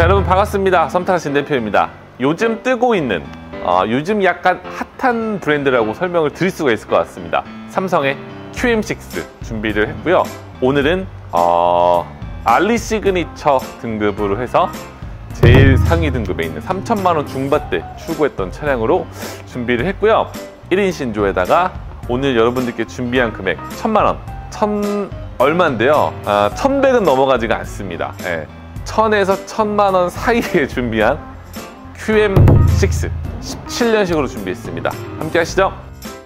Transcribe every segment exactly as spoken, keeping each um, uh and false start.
자, 여러분 반갑습니다. 썸타는 진대표입니다. 요즘 뜨고 있는 어, 요즘 약간 핫한 브랜드라고 설명을 드릴 수가 있을 것 같습니다. 삼성의 큐엠 식스 준비를 했고요. 오늘은 어, 알리 시그니처 등급으로 해서 제일 상위 등급에 있는 삼천만 원 중반대 출고했던 차량으로 준비를 했고요. 일 인 신조에다가 오늘 여러분들께 준비한 금액 천만 원, 천 얼마인데요. 아, 천백은 넘어가지가 않습니다. 예, 천에서 천만 원 사이에 준비한 큐엠 식스 십칠 년식으로 준비했습니다. 함께 하시죠.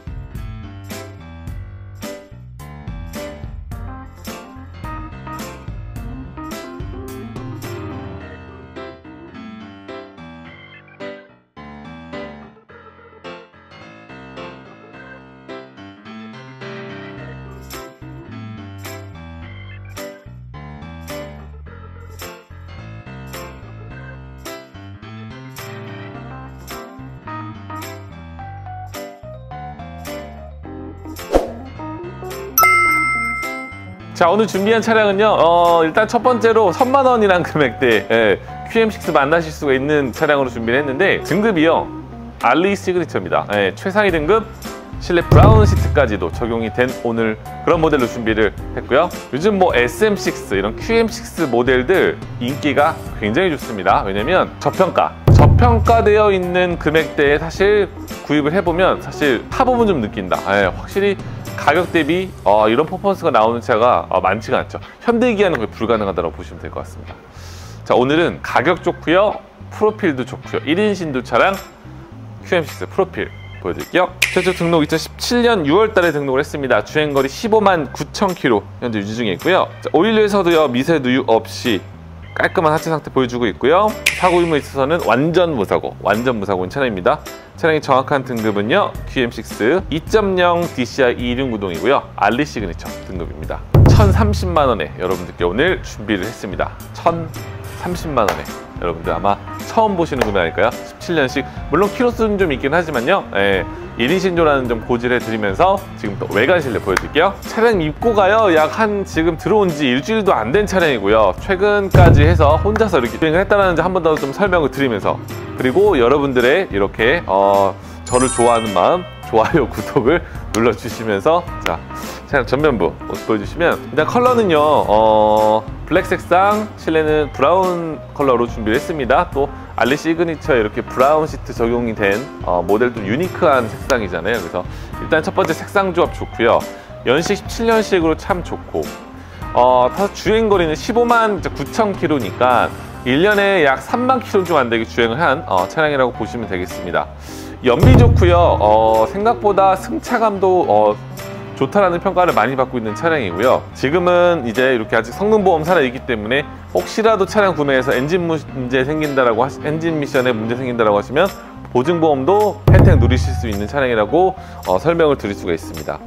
자, 오늘 준비한 차량은요, 어, 일단 첫 번째로 천만 원이란 금액대 예, 큐엠 식스 만나실 수가 있는 차량으로 준비를 했는데, 등급이요 알리 시그니처입니다. 예, 최상위 등급 실내 브라운 시트까지도 적용이 된 오늘 그런 모델로 준비를 했고요. 요즘 뭐 에스엠 식스 이런 큐엠 식스 모델들 인기가 굉장히 좋습니다. 왜냐면 저평가 저평가되어 있는 금액대에 사실 구입을 해보면 사실 탑업은 좀 느낀다. 예, 확실히 가격 대비 어, 이런 퍼포먼스가 나오는 차가 어, 많지가 않죠. 현대기아는 거의 불가능하다고 보시면 될 것 같습니다. 자, 오늘은 가격 좋고요, 프로필도 좋고요, 일 인 신도 차량 큐엠 식스 프로필 보여드릴게요. 최초 등록 이천십칠 년 유월 달에 등록을 했습니다. 주행거리 십오만 구천 킬로미터 현재 유지 중에 있고요. 자, 오일류에서도요 미세 누유 없이 깔끔한 하체 상태 보여주고 있고요. 사고 유무에 있어서는 완전 무사고, 완전 무사고인 차량입니다. 차량의 정확한 등급은요 큐엠 식스 이 점 영 디씨아이 이륜 구동이고요. 알리 시그니처 등급입니다. 천삼십만 원에 여러분들께 오늘 준비를 했습니다. 천삼십만 원에 여러분들 아마 처음 보시는 금액 아닐까요? 십칠 년식 물론 키로수는 좀 있긴 하지만요, 예, 일 인 신조라는 점 고지를 해드리면서 지금 또 외관 실내 보여드릴게요. 차량 입고가요 약 한 지금 들어온 지 일주일도 안 된 차량이고요. 최근까지 해서 혼자서 이렇게 주행을 했다는 점 한 번 더 좀 설명을 드리면서, 그리고 여러분들의 이렇게 어, 저를 좋아하는 마음, 좋아요, 구독을 눌러주시면서, 자, 차량 전면부 모습 보여주시면, 일단 컬러는요 어, 블랙 색상, 실내는 브라운 컬러로 준비를 했습니다. 또 알리 시그니처에 이렇게 브라운 시트 적용이 된 어, 모델도 유니크한 색상이잖아요. 그래서 일단 첫 번째 색상 조합 좋고요. 연식 십칠 년식으로 참 좋고, 어, 주행거리는 십오만 구천 킬로미터니까 일 년에 약 삼만 킬로미터 좀 안 되게 주행을 한 어, 차량이라고 보시면 되겠습니다. 연비 좋고요. 어, 생각보다 승차감도 어, 좋다라는 평가를 많이 받고 있는 차량이고요. 지금은 이제 이렇게 아직 성능보험 살아있기 때문에 혹시라도 차량 구매해서 엔진 문제 생긴다라고 하시, 엔진 미션에 문제 생긴다라고 하시면 보증보험도 혜택 누리실 수 있는 차량이라고 어, 설명을 드릴 수가 있습니다.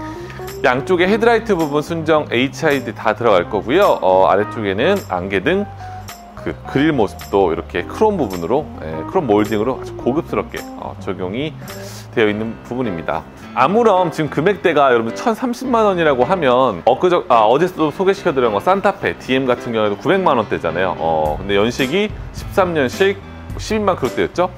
양쪽에 헤드라이트 부분 순정 에이치아이디 다 들어갈 거고요. 어, 아래쪽에는 안개등, 그 그릴 모습도 이렇게 크롬 부분으로, 예, 크롬 몰딩으로 아주 고급스럽게 어, 적용이 되어 있는 부분입니다. 아무런 지금 금액대가 여러분 천삼십만 원이라고 하면 엊그저, 아, 어제도 소개시켜드린 거 산타페 디엠 같은 경우에도 구백만 원대잖아요. 어, 근데 연식이 십삼 년식 십이만 킬로미터였죠.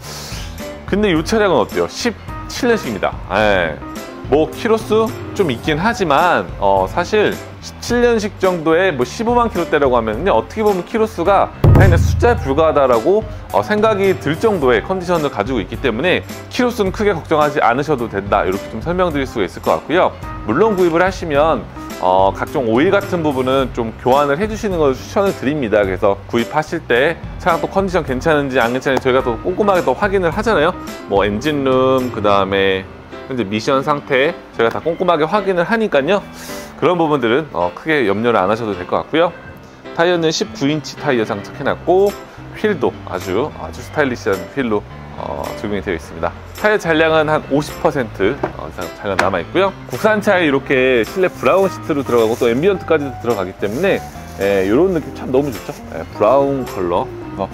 근데 이 차량은 어때요? 십칠 년식입니다. 예. 뭐 키로수 좀 있긴 하지만 어, 사실 십칠 년식 정도의 뭐 십오만 킬로대라고 하면요, 어떻게 보면 키로수가 그냥 숫자에 불과하다라고 어, 생각이 들 정도의 컨디션을 가지고 있기 때문에 키로수는 크게 걱정하지 않으셔도 된다, 이렇게 좀 설명드릴 수가 있을 것 같고요. 물론 구입을 하시면 어, 각종 오일 같은 부분은 좀 교환을 해주시는 걸 추천을 드립니다. 그래서 구입하실 때 차량 또 컨디션 괜찮은지 안 괜찮은지 저희가 또 꼼꼼하게 또 확인을 하잖아요. 뭐 엔진룸, 그 다음에 현재 미션 상태 저희가 다 꼼꼼하게 확인을 하니까요, 그런 부분들은 어, 크게 염려를 안 하셔도 될 것 같고요. 타이어는 십구 인치 타이어 장착해놨고, 휠도 아주 아주 스타일리시한 휠로 어, 적용이 되어 있습니다. 타이어 잔량은 한 오십 퍼센트 어, 이상 잔량 남아있고요. 국산차에 이렇게 실내 브라운 시트로 들어가고 또 앰비언트까지도 들어가기 때문에 예, 이런 느낌 참 너무 좋죠. 예, 브라운 컬러. 어,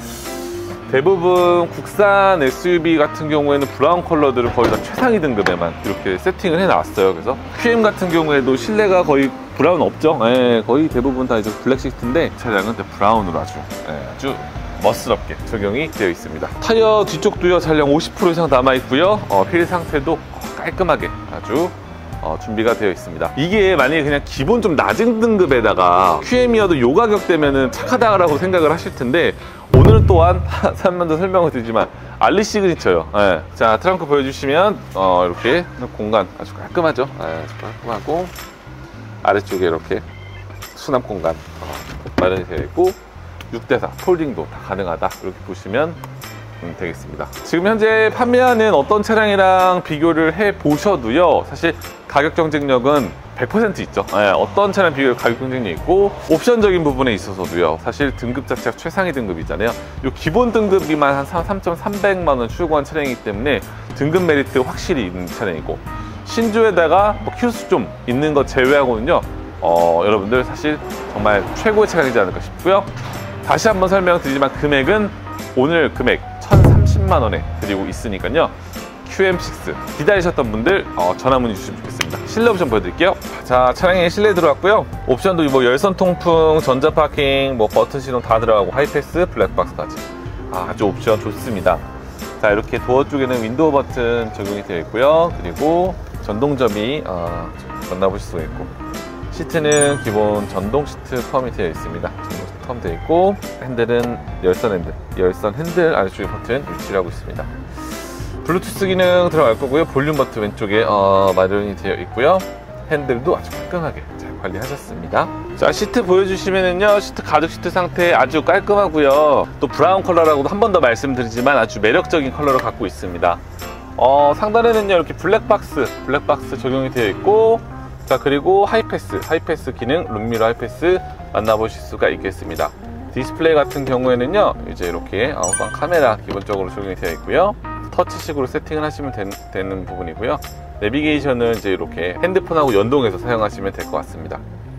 대부분 국산 에스유브이 같은 경우에는 브라운 컬러들을 거의 다 최상위 등급에만 이렇게 세팅을 해놨어요. 그래서 큐엠 같은 경우에도 실내가 거의 브라운 없죠. 예, 거의 대부분 다 이제 블랙 시트인데 차량은 브라운으로 아주 예, 아주 멋스럽게 적용이 되어 있습니다. 타이어 뒤쪽도요 잔량 오십 퍼센트 이상 남아있고요. 어, 휠 상태도 깔끔하게 아주 어, 준비가 되어 있습니다. 이게 만약에 그냥 기본 좀 낮은 등급에다가 큐엠이어도 요 가격 되면은 착하다라고 생각을 하실 텐데, 오늘은 또한 한 번 더 설명을 드리지만 알리 시그니처요. 네. 자, 트렁크 보여주시면 어, 이렇게 공간 아주 깔끔하죠. 네, 아주 깔끔하고 아래쪽에 이렇게 수납 공간 어, 마련이 되어 있고 육 대 사 폴딩도 다 가능하다, 이렇게 보시면 음, 되겠습니다. 지금 현재 판매하는 어떤 차량이랑 비교를 해 보셔도요, 사실 가격 경쟁력은 백 퍼센트 있죠. 네, 어떤 차량 비교 가격 경쟁력이 있고, 옵션적인 부분에 있어서도요, 사실 등급 자체가 최상위 등급이잖아요. 이 기본 등급이만 한 삼천삼백만 원 추구한 차량이기 때문에 등급 메리트 확실히 있는 차량이고, 신조에다가 뭐 키로수 좀 있는 것 제외하고는요, 어, 여러분들 사실 정말 최고의 차량이지 않을까 싶고요. 다시 한번 설명드리지만 금액은 오늘 금액 천삼십만 원에 드리고 있으니까요, 큐엠 식스 기다리셨던 분들 어, 전화 문의 주시면 좋겠습니다. 실내 옵션 보여드릴게요. 자, 차량에 실내 들어왔고요. 옵션도 뭐 열선 통풍, 전자 파킹, 뭐 버튼 시동 다 들어가고 하이패스, 블랙박스까지 아, 아주 옵션 좋습니다. 자, 이렇게 도어 쪽에는 윈도우 버튼 적용이 되어 있고요. 그리고 전동점이 어, 만나보실 수가 있고, 시트는 기본 전동 시트 포함이 되어 있습니다. 전동 시트 포함되어 있고, 핸들은 열선 핸들, 열선 핸들 아래쪽에 버튼 위치를 하고 있습니다. 블루투스 기능 들어갈 거고요. 볼륨 버튼 왼쪽에 어, 마련이 되어 있고요. 핸들도 아주 깔끔하게 잘 관리하셨습니다. 자, 시트 보여주시면은요, 시트 가죽 시트 상태 아주 깔끔하고요. 또 브라운 컬러라고도 한 번 더 말씀드리지만 아주 매력적인 컬러를 갖고 있습니다. 어, 상단에는요 이렇게 블랙박스 블랙박스 적용이 되어 있고, 자, 그리고 하이패스 하이패스 기능, 룸미러 하이패스 만나보실 수가 있겠습니다. 디스플레이 같은 경우에는요, 이제 이렇게 아웃방 카메라 기본적으로 적용이 되어 있고요. 터치식으로 세팅을 하시면 된, 되는 부분이고요. 내비게이션은 이제 이렇게 핸드폰하고 연동해서 사용하시면 될 것 같습니다.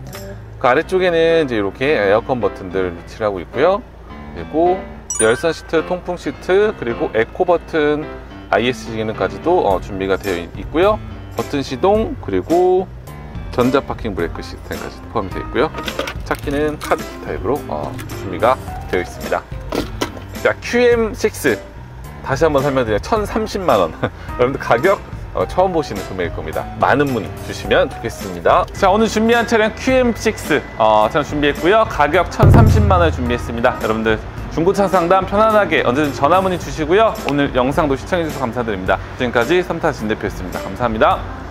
그 아래쪽에는 이제 이렇게 에어컨 버튼들 위치를 하고 있고요. 그리고 열선 시트, 통풍 시트, 그리고 에코 버튼, 아이에스 기능까지도 어, 준비가 되어 있고요. 버튼 시동, 그리고 전자 파킹 브레이크 시스템까지 포함이 되어 있고요. 차키는 카드 키 타입으로 어, 준비가 되어 있습니다. 자, 큐엠 식스 다시 한번 설명드리면 천삼십만 원 여러분들 가격 어, 처음 보시는 금액일 겁니다. 많은 문의 주시면 좋겠습니다. 자, 오늘 준비한 차량 큐엠 식스 어, 차량 준비했고요. 가격 천삼십만 원 준비했습니다. 여러분들 중고차 상담 편안하게 언제든지 전화 문의 주시고요. 오늘 영상도 시청해주셔서 감사드립니다. 지금까지 삼타 진 대표였습니다. 감사합니다.